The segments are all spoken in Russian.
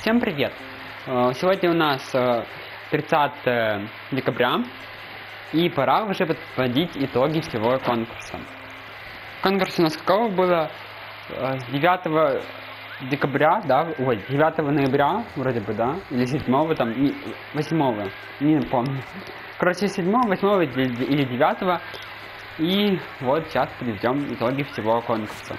Всем привет! Сегодня у нас 30 декабря, и пора уже подводить итоги всего конкурса. Конкурс у нас какого было? С 9 декабря, да? Ой, 9 ноября, вроде бы, да? Или 7 там, 8, не помню. Короче, 7, 8 или 9. И вот сейчас подведем итоги всего конкурса.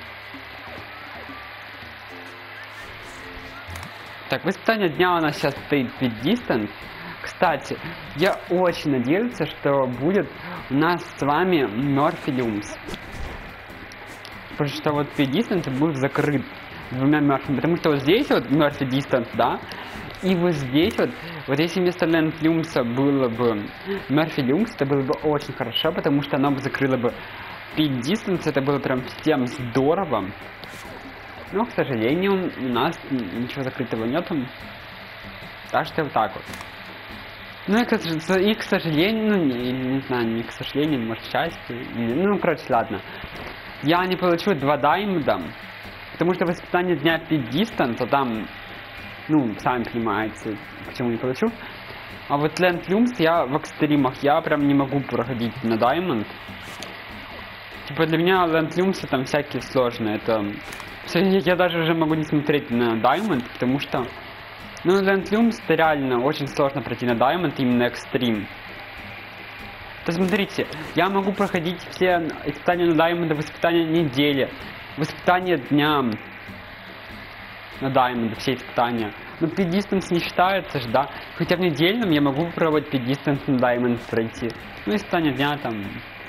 Так, в испытании дня у нас сейчас стоит Speed Distance. Кстати, я очень надеюсь, что будет у нас с вами Murphy Looms. Потому что вот Speed Distance будет закрыт двумя Murphy. Потому что вот здесь вот Murphy Distance, да, и вот здесь вот если вместо Land Looms было бы Murphy Looms, это было бы очень хорошо, потому что оно бы закрыло бы Speed Distance, это было прям всем здорово. Но, к сожалению, у нас ничего закрытого нету. Так что вот так вот. Ну и к сожалению, ну не знаю, не к сожалению, может к счастью. Ну, короче, ладно. Я не получу 2 даймонда, потому что в испытании дня Speed Distance, а там, ну, сами понимаете, почему не получу. А вот Land Looms я в экстримах, я прям не могу проходить на даймонд. Типа для меня Land Looms там всякие сложные, это... Я даже уже могу не смотреть на Diamond, потому что, ну, Land Looms это реально очень сложно пройти на Diamond, именно Extreme. То смотрите, я могу проходить все испытания на Diamond в испытания недели, в испытания дня на Diamond, все испытания. Но Speed Distance не считается же, да? Хотя в недельном я могу попробовать Speed Distance на Diamond пройти. Ну, испытания дня там...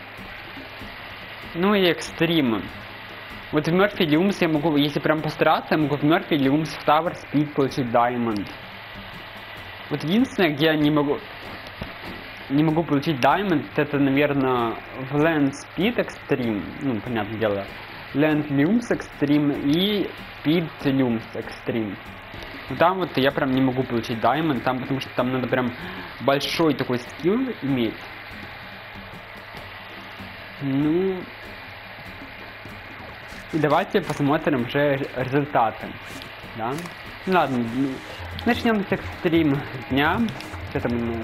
Ну и Extreme. Вот в Murphy Looms я могу, если прям постараться, я могу в Murphy Looms в Tower Speed получить Diamond. Вот единственное, где я не могу получить Diamond, это, наверное, в Land Speed Extreme, ну, понятное дело, Land Looms Extreme и Speed Looms Extreme. Вот там вот я прям не могу получить Diamond, там, потому что там надо прям большой такой скилл иметь. Ну... И давайте посмотрим уже результаты, да? Ну ладно, начнем с экстрим дня. Что там у нас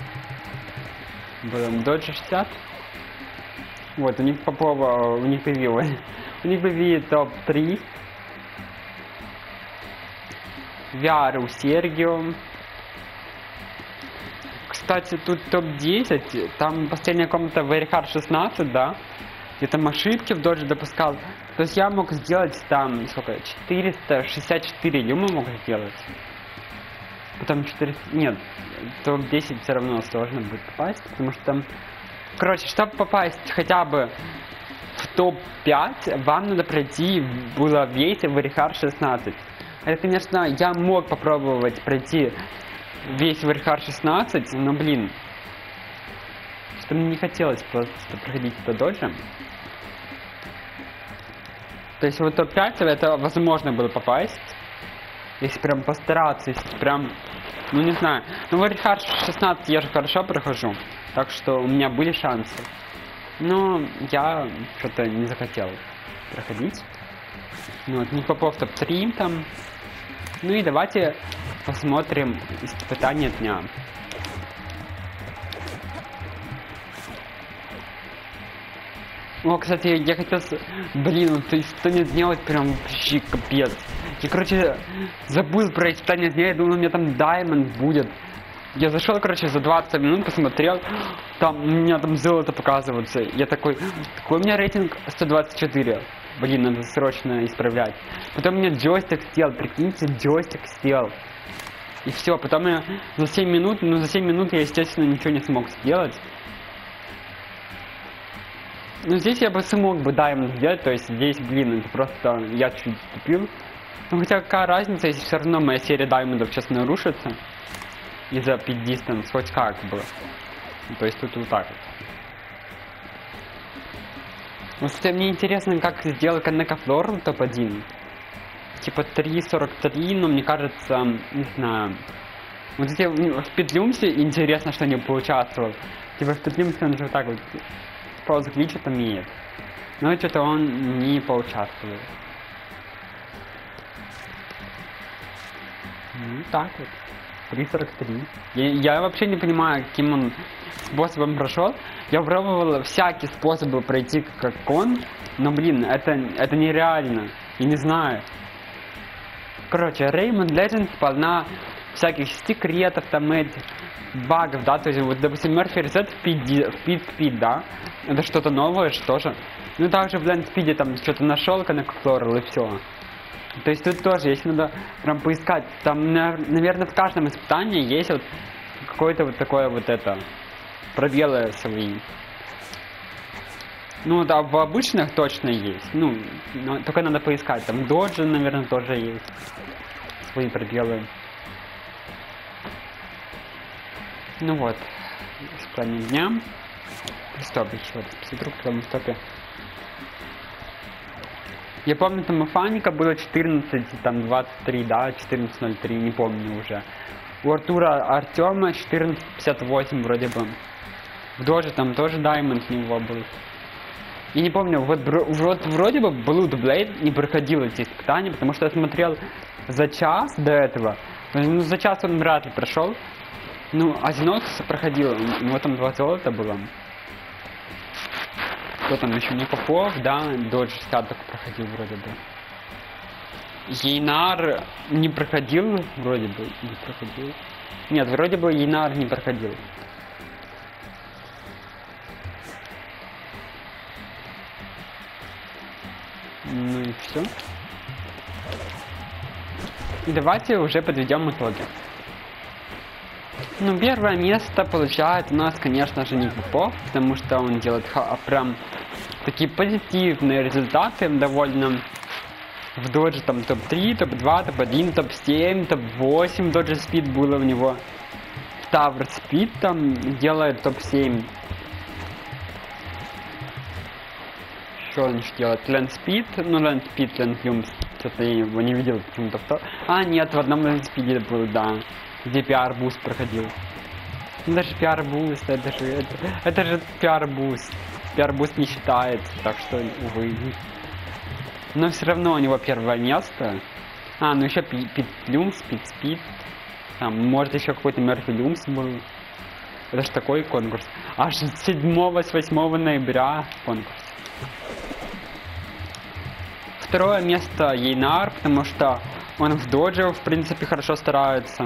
было? Dodge 60. Вот, у них Попова, у них появилось. У них появились топ-3. VR у Сергио. Кстати, тут топ-10. Там последняя комната Very Hard 16, да? Я там ошибки в Dodge допускал. То есть я мог сделать там, сколько, 464 люма мог сделать. Потом 400... Нет, топ-10 все равно сложно будет попасть, потому что там... Короче, чтобы попасть хотя бы в топ-5, вам надо пройти было весь Very Hard 16. Это, конечно, я мог попробовать пройти весь Very Hard 16, но, блин, что мне не хотелось просто проходить по доджам. То есть вот топ-5 это возможно было попасть, если прям постараться, если прям, ну не знаю. Ну в Very Hard 16 я же хорошо прохожу, так что у меня были шансы. Но я что-то не захотел проходить. Ну вот, Ник Попов топ-3 там. Ну и давайте посмотрим испытание дня. О, кстати, я хотел... Блин, то есть что не делать прям вообще капец. Я, короче, забыл про испытание дня, я думал, у меня там Diamond будет. Я зашел, короче, за 20 минут, посмотрел, там, у меня там золото показывается. Я такой у меня рейтинг 124. Блин, надо срочно исправлять. Потом у меня джойстик сел, прикиньте, джойстик сел. И все, потом я за 7 минут, ну за 7 минут я, естественно, ничего не смог сделать. Ну здесь я бы смог бы Diamond сделать, то есть здесь, блин, это просто я чуть тупил. Ну хотя какая разница, если все равно моя серия Diamond'ов сейчас нарушится из-за Speed Distance, хоть как бы. То есть тут вот так вот. Вот, кстати, мне интересно, как сделать Kaneka Floor топ-1. Типа 3.43, но мне кажется, не знаю. Вот эти в Speed Looms интересно, что не поучаствовал. Типа в Speed Looms он же вот так вот Pause Glitch умеет. Но что-то он не поучаствует. Ну, так вот. 3.43. Я вообще не понимаю, каким он способом прошел. Я пробовал всякие способы пройти как он, но, блин, это нереально. Я не знаю. Короче, Rayman Legends полна всяких секретов, там этих багов, да, то есть, вот, допустим, Murphy Reset в Speed, да, это что-то новое, что же. Ну, также в Land Speed там что-то нашел, коннекторил и все. То есть тут тоже, если надо прям поискать, там, наверное, в каждом испытании есть вот какое-то вот такое вот это, пробелы свои. Ну, да, в обычных точно есть, ну, но только надо поискать, там, в Dodge, наверное, тоже есть свои пробелы. Ну вот, испытание дня. Стоп, еще раз посмотрю, в каком стопе. Я помню, там у Фаника было 14, там 23, да, 14.03, не помню уже. У Артема 14.58 вроде бы. В Доже там тоже Diamond у него был. Я не помню, вот вроде бы Blood Blade не проходил эти испытания, потому что я смотрел за час до этого. Ну, за час он вряд ли прошел. Ну, Азинокс проходил, у него там 2 золота было. Кто там еще? Не Попов, да, Dodge 60 только проходил вроде бы. Ейнар не проходил, вроде бы, не проходил. Нет, вроде бы Ейнар не проходил. Ну и все. И давайте уже подведем итоги. Ну, первое место получает у нас, конечно же, не Попов, потому что он делает прям такие позитивные результаты довольно. В Dodge там топ-3, топ-2, топ-1, топ-7, топ-8 Dodge Speed было у него. В Tower Speed там делает топ-7. Что он еще делает? Land Speed, ну Land Speed, Land Fumes, что-то я его не видел почему-то. А, нет, в одном Land Speed был, да. Где PR-буст проходил. Ну, даже PR-буст, это же PR-буст. PR-буст не считается, так что, увы. Но все равно у него первое место. А, ну еще Питлюмс, Питспид. Там, может, еще какой-то Murphy Люмс был. Это ж такой конкурс. Аж с 7 с 8 ноября конкурс. Второе место Ейнар, потому что он в Додже, в принципе, хорошо старается.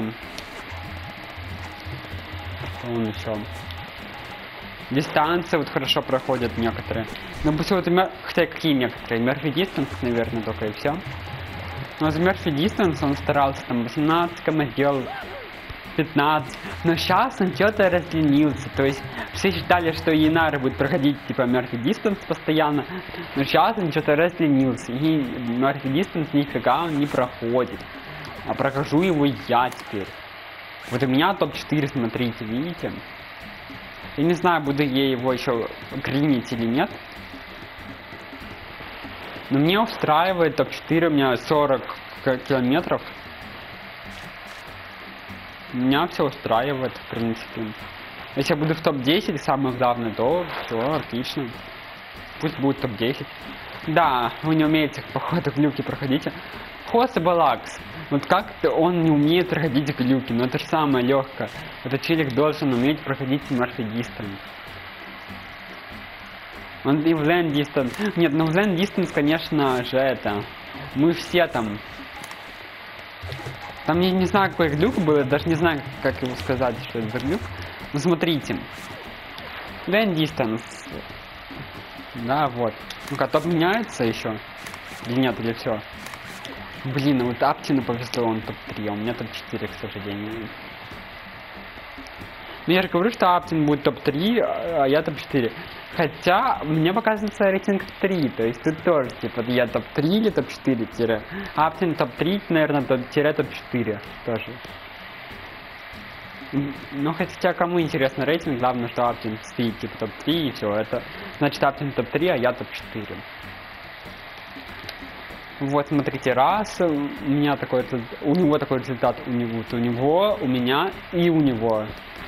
Он еще. Дистанции вот хорошо проходят некоторые. Ну, пусть вот, хотя какие некоторые? Murphy Distance, наверное, только и все. Но за Murphy Distance он старался, там, 18 делал, 15. Но сейчас он что-то разленился. То есть, все считали, что Ейнар будет проходить, типа, Murphy Distance постоянно. Но сейчас он что-то разленился. И Murphy Distance нифига он не проходит. А прохожу его я теперь. Вот у меня топ-4, смотрите, видите? Я не знаю, буду я его еще гринить или нет. Но мне устраивает топ-4, у меня 40 километров. Меня все устраивает, в принципе. Если я буду в топ-10, самое главное, то все, отлично. Пусть будет топ-10. Да, вы не умеете, походу, глюки проходите. Хоса Балакс. Вот как-то он не умеет проходить глюки, но это же самое легкое. Этот челик должен уметь проходить Murphy Distance. Он и в Land Distance. Нет, ну в Land Distance, конечно же, это... Мы все там... Там я не знаю, какой глюк был, я даже не знаю, как его сказать, что это за глюк. Ну смотрите. Land Distance. Да, вот. Ну-ка, топ меняется еще? Или нет, или все? Блин, ну вот Аптину повезло, он топ-3, а у меня топ-4, к сожалению. Ну я же говорю, что Аптин будет топ-3, а я топ-4. Хотя, мне показывается рейтинг 3, то есть тут тоже, типа, я топ-3 или топ-4, Аптин топ-3, наверное, топ-4 тоже. Ну, хотя, кому интересно рейтинг, главное, что Аптин стоит, типа, топ-3 и все, это значит Аптин топ-3, а я топ-4. Вот, смотрите, раз, у меня такой, у него такой результат, у него, у меня и у него.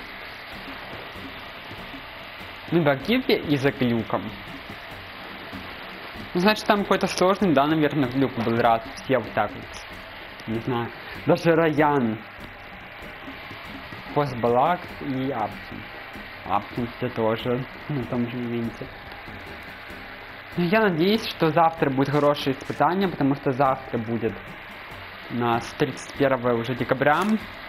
Ну да, гифки и за глюком. Ну, значит, там какой-то сложный, да, наверное, глюк был раз, все вот так вот. Не знаю. Даже Раян. Постбалак и Абсент. Абсент тоже на том же моменте. Но я надеюсь, что завтра будет хорошее испытание, потому что завтра будет у нас 31 уже декабря.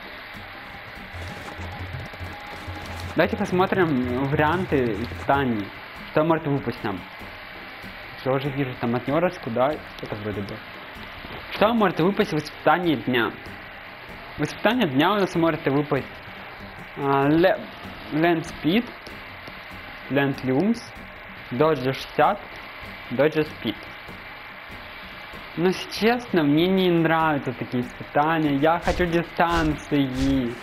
Давайте посмотрим варианты испытаний. Что может выпасть нам? Я уже вижу там отнерочку, да? Это вроде бы. Что может выпасть в испытании дня? В испытании дня у нас может выпасть Land Speed, Land Looms, Dodge 60, Dodge Speed. Но, если честно, мне не нравятся такие испытания. Я хочу дистанции.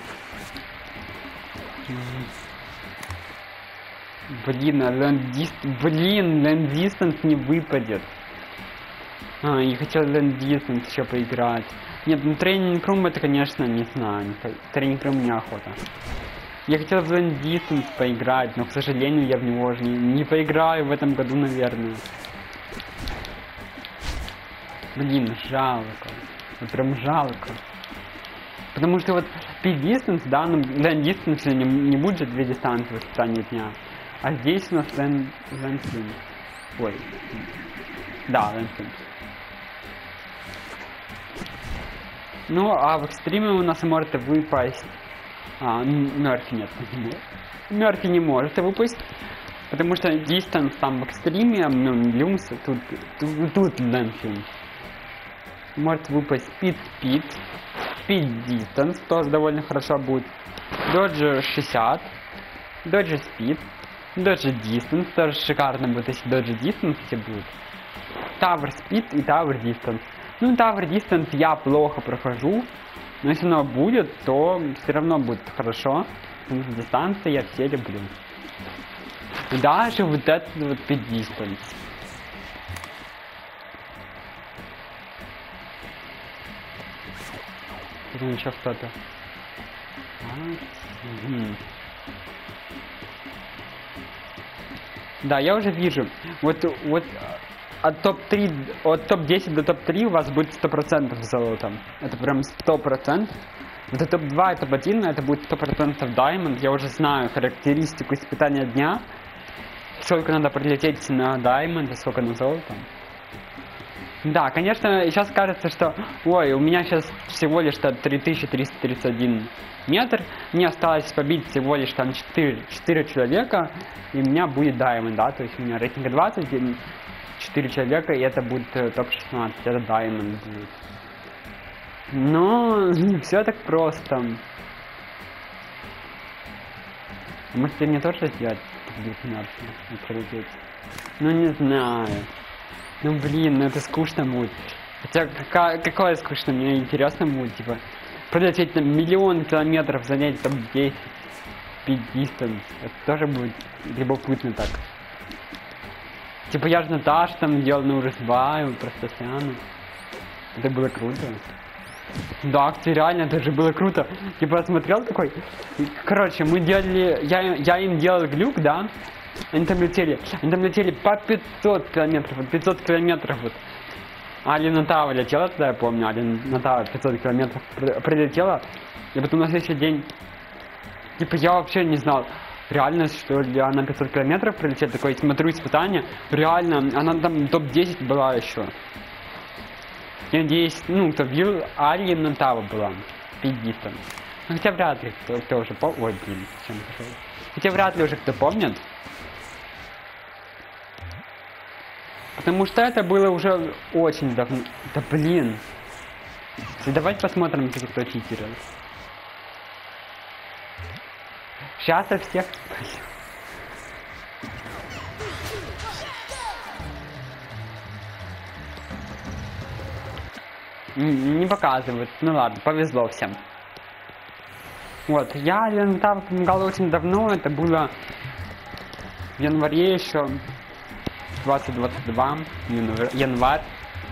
Блин, Land Distance не выпадет. Я хотел Land Distance еще поиграть. Нет, ну тренинг рум это, конечно, не знаю. Тренинг рум неохота. Я хотел в Land Distance поиграть, но, к сожалению, я в него уже не поиграю в этом году, наверное. Блин, жалко. Вот прям жалко. Потому что вот Speed Distance, да, ну Land Distance не будет же две дистанции в испытании дня. А здесь у нас Land Looms. Ой. Да, Land Looms. Ну, а в экстриме у нас может выпасть... Мерфи нет. Мерфи не может выпасть. Потому что Distance там в экстриме, Looms, тут Land Looms. Может выпасть Speed Distance, тоже довольно хорошо будет. Dodge 60, Dodge Speed, Dodge Distance, тоже шикарно будет, если Dodge Distance все будет. Tower Speed и Tower Distance. Ну, Tower Distance я плохо прохожу, но если оно будет, то все равно будет хорошо, потому что дистанции я все люблю. И даже вот этот вот Speed Distance. Тут еще что-то. Да, я уже вижу. Вот от топ-3, от топ-10 до топ-3 у вас будет 100% золота. Это прям 100%. Вот от топ-2 и топ-1 это будет 100% Diamond. Я уже знаю характеристику испытания дня. Сколько надо прилететь на Diamond, сколько на золото. Да, конечно, сейчас кажется, что ой, у меня сейчас всего лишь 3331 метр, мне осталось побить всего лишь там 4 человека, и у меня будет Diamond, да, то есть у меня рейтинг 20, 4 человека, и это будет топ-16, это Diamond будет. Но не все так просто. Может, мне тоже сделать 19 и пролететь? Ну, не знаю. Ну блин, ну это скучно будет. Хотя какое скучно, мне интересно будет, типа, пролететь на 1 000 000 километров, занять топ-10, Speed Distance. Это тоже будет любопытно так. Типа я же Наташ там делал на Урысбаю, просто Сяну. Это было круто. Да, кстати, реально, это же было круто. Типа я смотрел такой. Короче, мы делали. Я им делал глюк, да. Они там летели по 500 километров, вот 500 километров вот. Али Натава летела туда, я помню, Али Натава 500 километров прилетела, и потом на следующий день, типа я вообще не знал, реально, что ли она 500 километров прилетела, такой смотрю испытание, реально, она там топ-10 была еще. Я надеюсь, ну, кто бил, Али Натава была, Speed Distance. Ну, хотя вряд ли кто уже помнит, ой, блин, чем пошел. Хотя вряд ли уже кто помнит. Потому что это было уже очень давно. Да блин. Давайте посмотрим, кто читерил. Сейчас я всех... Не показывают. Ну ладно, повезло всем. Вот, я Ленотаву помогал очень давно. Это было в январе еще. 2022, январь.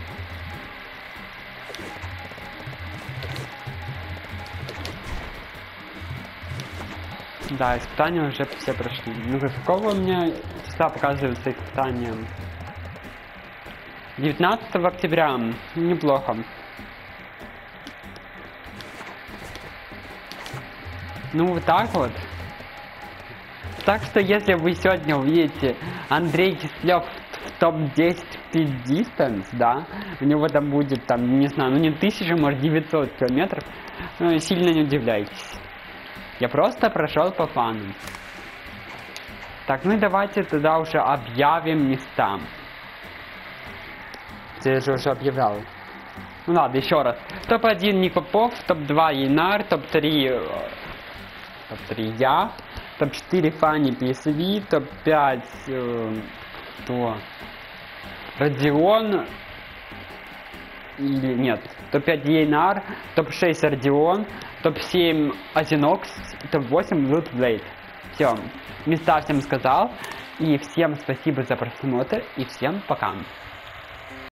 Да, испытания уже все прошли. Ну, какого у меня числа показывается испытания? 19 октября. Неплохо. Ну вот так вот. Так что если вы сегодня увидите Андрей Кислев в топ-10 Speed Distance, да, у него там будет, там, не знаю, ну не 1000, может 900 километров, сильно не удивляйтесь. Я просто прошел по фану. Так, ну и давайте тогда уже объявим места. Я же уже объявлял. Ну ладно, еще раз. Топ-1 Ник Попов, топ-2 Ейнар, топ-3 я, топ-4 Фанни PSV, топ-5 кто? Родион или нет, топ-5 Ейнар, топ-6 Родион, топ-7 Азинокс, топ-8 Лутблейд. Все, места всем сказал, и всем спасибо за просмотр, и всем пока.